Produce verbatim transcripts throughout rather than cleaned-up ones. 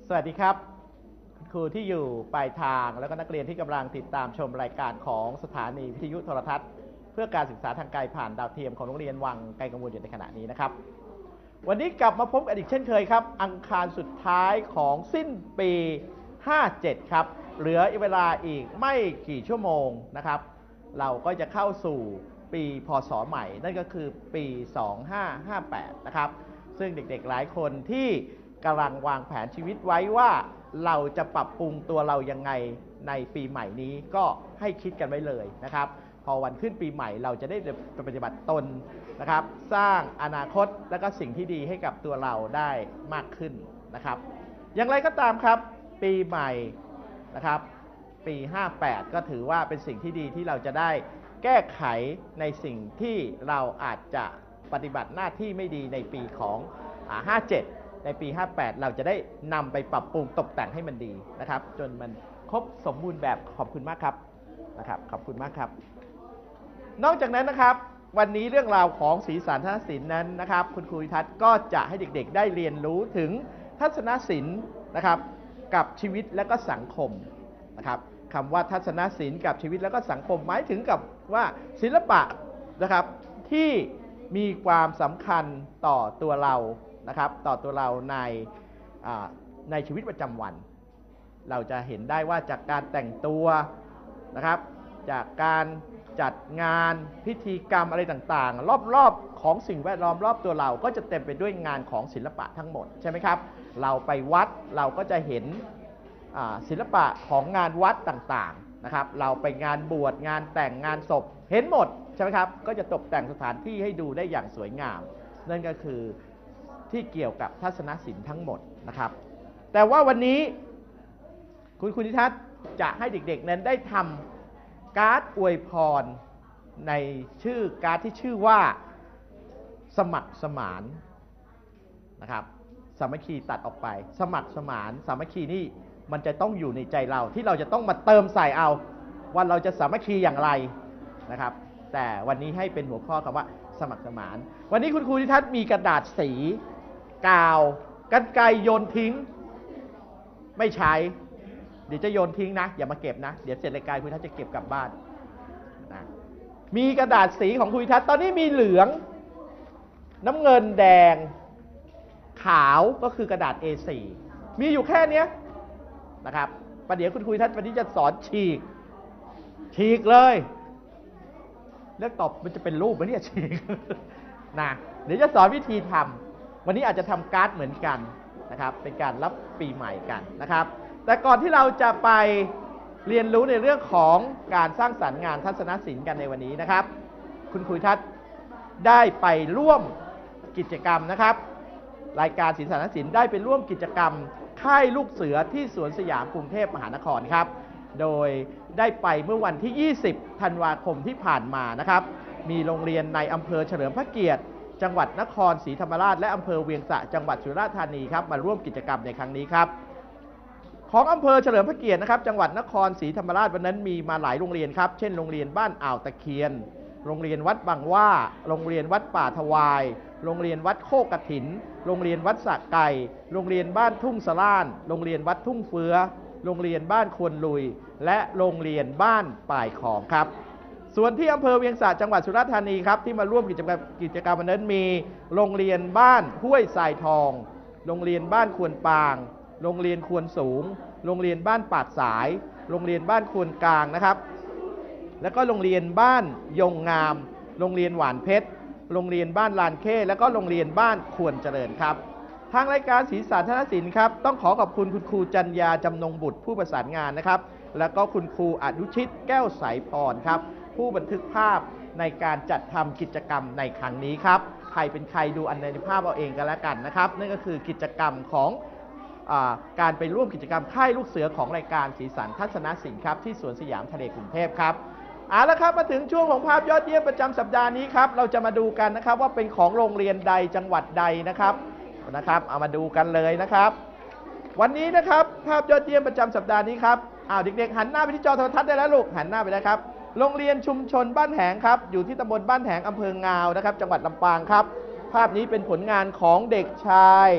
สวัสดีครับคุณครูที่อยู่ปลายทางแล้วก็นักเรียนที่กำลังติดตามชมรายการของสถานีวิทยุโทรทัศน์เพื่อการศึกษาทางไกลผ่านดาวเทียมของโรงเรียนวังไกลกังวลอยู่ในขณะนี้นะครับวันนี้กลับมาพบกันอีกเช่นเคยครับอังคารสุดท้ายของสิ้นปีห้าเจ็ดครับเหลือเวลาอีกไม่กี่ชั่วโมงนะครับเราก็จะเข้าสู่ปีพ.ศ.ใหม่นั่นก็คือปีสองพันห้าร้อยห้าสิบแปดนะครับซึ่งเด็กๆหลายคนที่กำลังวางแผนชีวิตไว้ว่าเราจะปรับปรุงตัวเรายังไงในปีใหม่นี้ก็ให้คิดกันไว้เลยนะครับพอวันขึ้นปีใหม่เราจะได้ปฏิบัติตนนะครับสร้างอนาคตและก็สิ่งที่ดีให้กับตัวเราได้มากขึ้นนะครับอย่างไรก็ตามครับปีใหม่นะครับปีห้าแปดก็ถือว่าเป็นสิ่งที่ดีที่เราจะได้แก้ไขในสิ่งที่เราอาจจะปฏิบัติหน้าที่ไม่ดีในปีของห้าเจ็ดในปีห้าแปดเราจะได้นำไปปรับปรุงตกแต่งให้มันดีนะครับจนมันครบสมบูรณ์แบบขอบคุณมากครับนะครับขอบคุณมากครับนอกจากนั้นนะครับวันนี้เรื่องราวของสีสันทัศนศิลป์นั้นนะครับคุณครูทัศน์ก็จะให้เด็กๆได้เรียนรู้ถึงทัศนศิลป์นะครับกับชีวิตและก็สังคมนะครับคำว่าทัศนศิลป์กับชีวิตและก็สังคมหมายถึงกับว่าศิลปะนะครับที่มีความสำคัญต่อตัวเรานะครับต่อตัวเราในในชีวิตประจำวันเราจะเห็นได้ว่าจากการแต่งตัวนะครับจากการจัดงานพิธีกรรมอะไรต่างๆรอบๆของสิ่งแวดล้อมรอบตัวเราก็จะเต็มไปด้วยงานของศิลปะทั้งหมดใช่ไหมครับเราไปวัดเราก็จะเห็นศิลปะของงานวัดต่างๆนะครับเราไปงานบวชงานแต่งงานศพเห็นหมดใช่ไหมครับก็จะตกแต่งสถานที่ให้ดูได้อย่างสวยงามนั่นก็คือที่เกี่ยวกับทัศนศิลป์ทั้งหมดนะครับแต่ว่าวันนี้คุณคุณนิทัศน์จะให้เด็กๆนั้นได้ทำการ์ดอวยพรในชื่อการ์ดที่ชื่อว่าสมัครสมานนะครับสามัคคีตัดออกไปสมัครสมานสามัคคีนี่มันจะต้องอยู่ในใจเราที่เราจะต้องมาเติมใส่เอาว่าเราจะสามัคคีอย่างไรนะครับแต่วันนี้ให้เป็นหัวข้อคำว่าสมัครสมานวันนี้คุณครูนิทัศน์มีกระดาษสีกาวกรรไกรโยนทิ้งไม่ใช้เดี๋ยวจะโยนทิ้งนะอย่ามาเก็บนะเดี๋ยวเสร็จรายการคุณทัศน์จะเก็บกลับบ้านนะมีกระดาษสีของคุณทัศน์ตอนนี้มีเหลืองน้ำเงินแดงขาวก็คือกระดาษ เอ โฟร์ มีอยู่แค่นี้นะครับประเดี๋ยวคุณครูทัศน์วันนี้จะสอนฉีกฉีกเลยแล้วตอบมันจะเป็นรูปไหมเนี่ยฉีกนะเดี๋ยวจะสอนวิธีทำวันนี้อาจจะทำการ์ดเหมือนกันนะครับเป็นการรับปีใหม่กันนะครับแต่ก่อนที่เราจะไปเรียนรู้ในเรื่องของการสร้างสรรค์งานทัศนศิลป์กันในวันนี้นะครับคุณครูทัศน์ได้ไปร่วมกิจกรรมนะครับรายการศิลปศิลป์ได้ไปร่วมกิจกรรมค่ายลูกเสือที่สวนสยามกรุงเทพมหานครครับโดยได้ไปเมื่อวันที่ยี่สิบธันวาคมที่ผ่านมานะครับมีโรงเรียนในอำเภอเฉลิมพระเกียรติจังหวัดนครศรีธรรมราชและอำเภอเวียงสะจังหวัดสุราษฎร์ธานีครับมาร่วมกิจกรรมในครั้งนี้ครับของอำเภอเฉลิมพระเกียรตินะครับจังหวัดนครศรีธรรมราชวันนั้นมีมาหลายโรงเรียนครับเช่นโรงเรียนบ้านอ่าวตะเคียนโรงเรียนวัดบางว่าโรงเรียนวัดป่าทวายโรงเรียนวัดโคกกฐินโรงเรียนวัดสะไก่โรงเรียนบ้านทุ่งสล่านโรงเรียนวัดทุ่งเฟื้อโรงเรียนบ้านควนลุยและโรงเรียนบ้านป่ายของครับส่วนที่อำเภอเวียงสะจังหวัดสุราษฎร์ธานีครับที่มาร่วมกิจกรรมกิจกรรมวันนั้นมีโรงเรียนบ้านห้วยทรายทองโรงเรียนบ้านควนปางโรงเรียนควนสูงโรงเรียนบ้านปากสายโรงเรียนบ้านควนกลางนะครับแล้วก็โรงเรียนบ้านยงงามโรงเรียนหวานเพชรโรงเรียนบ้านลานเข้แล้วก็โรงเรียนบ้านควรเจริญครับทางรายการสีสันทัศนศิลป์ครับต้องขอขอบคุณคุณครูจันยาจำนงบุตรผู้ประสานงานนะครับแล้วก็คุณครูอนุชิตแก้วใสพรครับผู้บันทึกภาพในการจัดทำกิจกรรมในครั้งนี้ครับใครเป็นใครดูอันในภาพเอาเองกันแล้วกันนะครับนั่นก็คือกิจกรรมของอาการไปร่วมกิจกรรมค่ายลูกเสือของรายการสีสันทัศนศิลป์ครับที่สวนสยามทะเลกรุงเทพครับเอาละครับมาถึงช่วงของภาพยอดเยี่ยมประจำสัปดาห์นี้ครับเราจะมาดูกันนะครับว่าเป็นของโรงเรียนใดจังหวัดใดนะครับนะครับเอามาดูกันเลยนะครับวันนี้นะครับภาพยอดเยี่ยมประจำสัปดาห์นี้ครับอ้าวเด็กๆหันหน้าไปที่จอโทรทัศน์ได้แล้วลูกหันหน้าไปแล้วครับโรงเรียนชุมชนบ้านแหงครับอยู่ที่ตำบลบ้านแหงอำเภองาวนะครับจังหวัดลำปางครับภาพนี้เป็นผลงานของเด็กชาย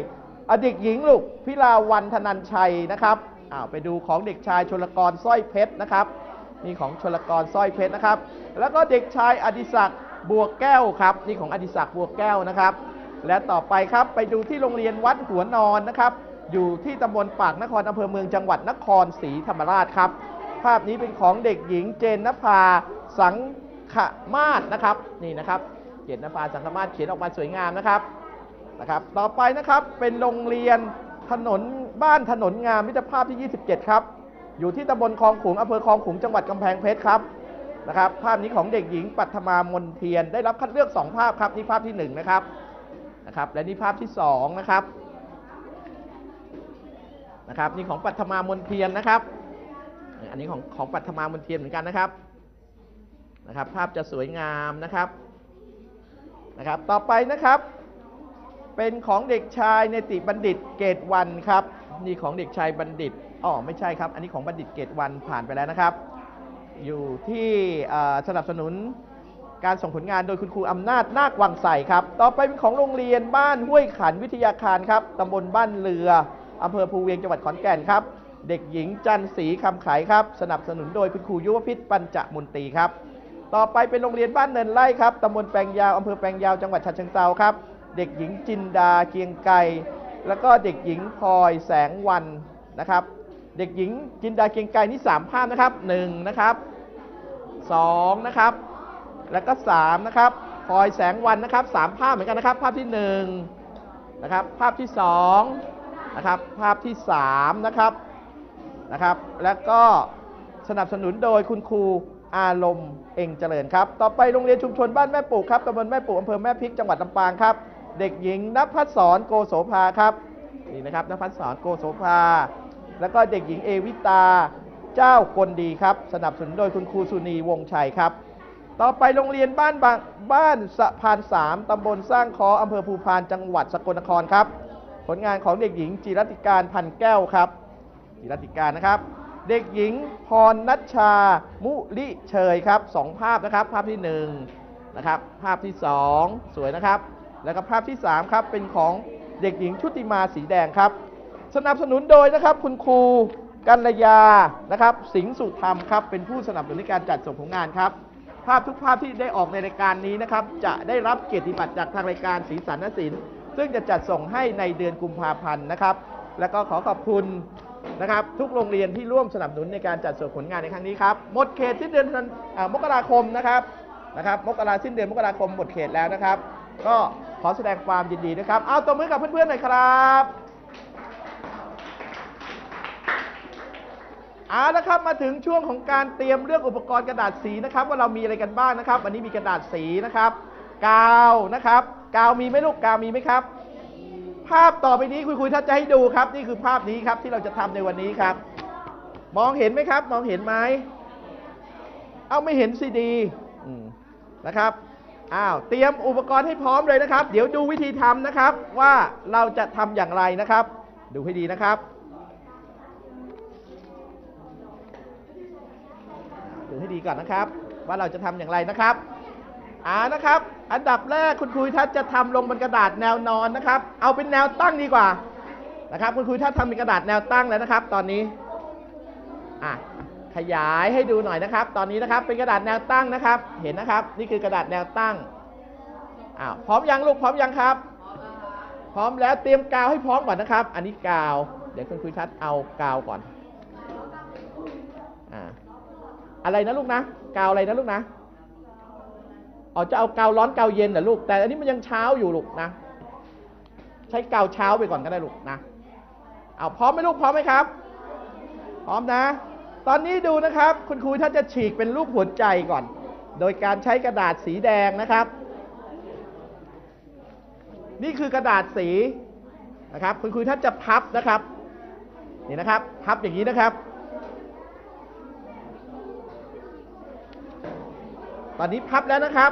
อเด็กหญิงลูกพิลาวันธนัญชัยนะครับอ้าวไปดูของเด็กชายชลกรสร้อยเพชรนะครับนี่ของชลกรสร้อยเพชรนะครับแล้วก็เด็กชายอดิศักดิ์บัวแก้วครับนี่ของอดิศักดิ์บัวแก้วนะครับและต่อไปครับไปดูที่โรงเรียนวัดหัวนอนนะครับอยู่ที่ตำบลปากนครอำเภอเมืองจังหวัดนครศรีธรรมราชครับภาพนี้เป็นของเด็กหญิงเจนนภาสังขมาศนะครับนี่นะครับเจนนภาสังขมาศเขียนออกมาสวยงามนะครับนะครับต่อไปนะครับเป็นโรงเรียนถนนบ้านถนนงามมิตรภาพที่ยี่สิบเจ็ดครับอยู่ที่ตำบลคลองขลุงอำเภอคลองขลุงจังหวัดกำแพงเพชรครับนะครับภาพนี้ของเด็กหญิงปัทมามนเทียนได้รับคัดเลือกสองภาพครับนี่ภาพที่หนึ่งนะครับนะครับและนี่ภาพที่สองนะครับนะครับนี่ของปัทมามนเทียนนะครับอันนี้ของของปัทมามนเทียนเหมือนกันนะครับนะครับภาพจะสวยงามนะครับนะครับต่อไปนะครับเป็นของเด็กชายเนติบัณฑิตเกตวันครับนี่ของเด็กชายบัณฑิตอ๋อไม่ใช่ครับอันนี้ของบัณฑิตเกตวันผ่านไปแล้วนะครับอยู่ที่สนับสนุนการส่งผลงานโดยคุณครูอำนาจนาควังใส่ครับต่อไปเป็นของโรงเรียนบ้านห้วยขันวิทยาคารครับตำบลบ้านเรืออำเภอภูเวียงจังหวัดขอนแก่นครับเด็กหญิงจันศรีคำไขครับสนับสนุนโดยคุณครูยุวพิษปัญจมนตรีครับต่อไปเป็นโรงเรียนบ้านเนินไร่ครับตำบลแปลงยาวอำเภอแปลงยาวจังหวัดฉะเชิงเทราครับเด็กหญิงจินดาเกียงไกรแล้วก็เด็กหญิงพลอยแสงวันนะครับเด็กหญิงจินดาเกียงไกรนี่สามภาพนะครับหนึ่งนะครับสองนะครับแล้วก็สามนะครับพลอยแสงวันนะครับสามภาพเหมือนกันนะครับภาพที่หนึ่งนะครับภาพที่สองนะครับภาพที่สามนะครับนะครับแล้วก็สนับสนุนโดยคุณครูอารมณ์เองเจริญครับต่อไปโรงเรียนชุมชนบ้านแม่ปู่ครับตำบลแม่ปู่อำเภอแม่พริกจังหวัดลำปางครับเด็กหญิงณภัสสรโกโสภาครับนี่นะครับณภัสสรโกโสภาแล้วก็เด็กหญิงเอวิตาเจ้าคนดีครับสนับสนุนโดยคุณครูสุนีวงชัยครับต่อไปโรงเรียนบ้านบ้านสะพานสามตำบลสร้างคออำเภอภูพานจังหวัดสกลนครครับผลงานของเด็กหญิงจิรติการพันแก้วครับจิรติการนะครับเด็กหญิงพรณัชชามุลิเชยครับสองภาพนะครับภาพที่หนึ่งนะครับภาพที่สองสวยนะครับแล้วก็ภาพที่สามครับเป็นของเด็กหญิงชุติมาสีแดงครับสนับสนุนโดยนะครับคุณครูกัลยานะครับสิงห์สุธรรมครับเป็นผู้สนับสนุนในการจัดส่งผลงานครับภาพทุกภาพที่ได้ออกในรายการนี้นะครับจะได้รับเกียรติบัตรจากทางรายการสีสันนศิลป์ซึ่งจะจัดส่งให้ในเดือนกุมภาพันธ์นะครับแล้วก็ขอขอบคุณนะครับทุกโรงเรียนที่ร่วมสนับสนุนในการจัดส่งผลงานในครั้งนี้ครับหมดเขตสิ้นเดือนมกราคมนะครับนะครับมกราสิ้นเดือนมกราคมหมดเขตแล้วนะครับก็ขอแสดงความยินดีนะครับเอาตบมือกับเพื่อนๆหน่อยครับเอาละครับมาถึงช่วงของการเตรียมเรื่องอุปกรณ์กระดาษสีนะครับว่าเรามีอะไรกันบ้างนะครับวันนี้มีกระดาษสีนะครับกาวนะครับกาวมีไหมลูกกาวมีไหมครับภาพต่อไปนี้คุยคุยถ้าจะให้ดูครับนี่คือภาพนี้ครับที่เราจะทำในวันนี้ครับมองเห็นไหมครับมองเห็นไหมเอาไม่เห็นซีดีนะครับอ้าวเตรียมอุปกรณ์ให้พร้อมเลยนะครับเดี๋ยวดูวิธีทำนะครับว่าเราจะทำอย่างไรนะครับดูให้ดีนะครับดูให้ดีก่อนนะครับว่าเราจะทำอย่างไรนะครับอ่านะครับอันดับแรกคุณครูทัศน์จะทำลงบนกระดาษแนวนอนนะครับเอาเป็นแนวตั้งดีกว่านะครับคุณครูทัศน์ทำเป็นกระดาษแนวตั้งแล้วนะครับตอนนี้อ่ะขยายให้ดูหน่อยนะครับตอนนี้นะครับเป็นกระดาษแนวตั้งนะครับเห็นนะครับนี่คือกระดาษแนวตั้งอ้าวพร้อมยังลูกพร้อมยังครับพร้อมแล้วเตรียมกาวให้พร้อมก่อนนะครับอันนี้กาวเดี๋ยวคุณครูทัศน์เอากาวก่อนอ่าอะไรนะลูกนะกาวอะไรนะลูกนะอ๋อจะเอากาวร้อนกาวเย็นเหรอลูกแต่อันนี้มันยังเช้าอยู่ลูกนะใช้กาวเช้าไปก่อนก็ได้ลูกนะเอาพร้อมไหมลูกพร้อมไหมครับพร้อมนะตอนนี้ดูนะครับคุณครูท่านจะฉีกเป็นรูปหัวใจก่อนโดยการใช้กระดาษสีแดงนะครับนี่คือกระดาษสีนะครับคุณครูท่านจะพับนะครับนี่นะครับพับอย่างนี้นะครับตอนนี้พับแล้วนะครับ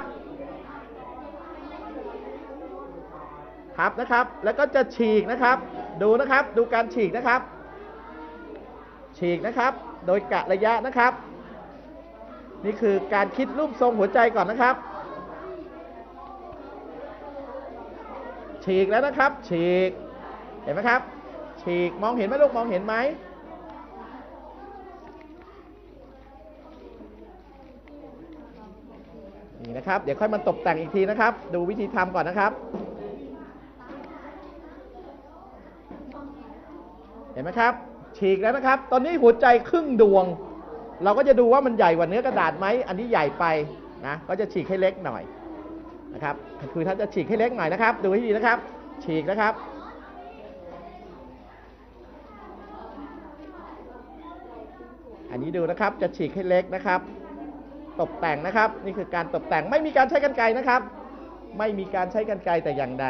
พับนะครับแล้วก็จะฉีกนะครับดูนะครับดูการฉีกนะครับฉีกนะครับโดยกะระยะนะครับนี่คือการคิดรูปทรงหัวใจก่อนนะครับฉีกแล้วนะครับฉีกเห็นไหมครับฉีกมองเห็นไหมลูกมองเห็นไหมนี่นะครับเดี๋ยวค่อยมาตกแต่งอีกทีนะครับดูวิธีทำก่อนนะครับเห็นไหมครับฉีกแล้วนะครับตอนนี้หัวใจครึ่งดวงเราก็จะดูว่ามันใหญ่กว่าเนื้อกระดาษไหมอันนี้ใหญ่ไปนะก็จะฉีกให้เล็กหน่อยนะครับคือถ้าจะฉีกให้เล็กหน่อยนะครับดูให้ดีนะครับฉีกนะครับอันนี้ดูนะครับจะฉีกให้เล็กนะครับตกแต่งนะครับนี่คือการตกแต่งไม่มีการใช้กรรไกรนะครับไม่มีการใช้กรรไกรแต่อย่างใด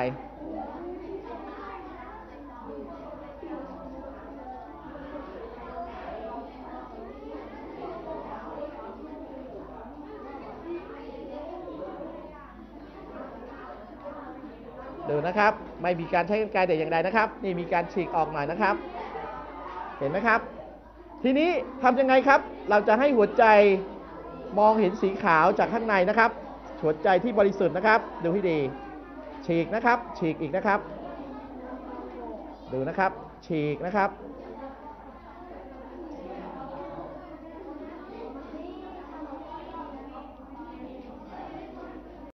ดูนะครับไม่มีการใช้กรรไกรแต่อย่างใดนะครับนี่มีการฉีกออกหน่อยนะครับเห็นไหมครับทีนี้ทำยังไงครับเราจะให้หัวใจมองเห็นสีขาวจากข้างในนะครับหัวใจที่บริสุทธิ์นะครับดูให้ดีฉีกนะครับฉีกอีกนะครับดูนะครับฉีกนะครับ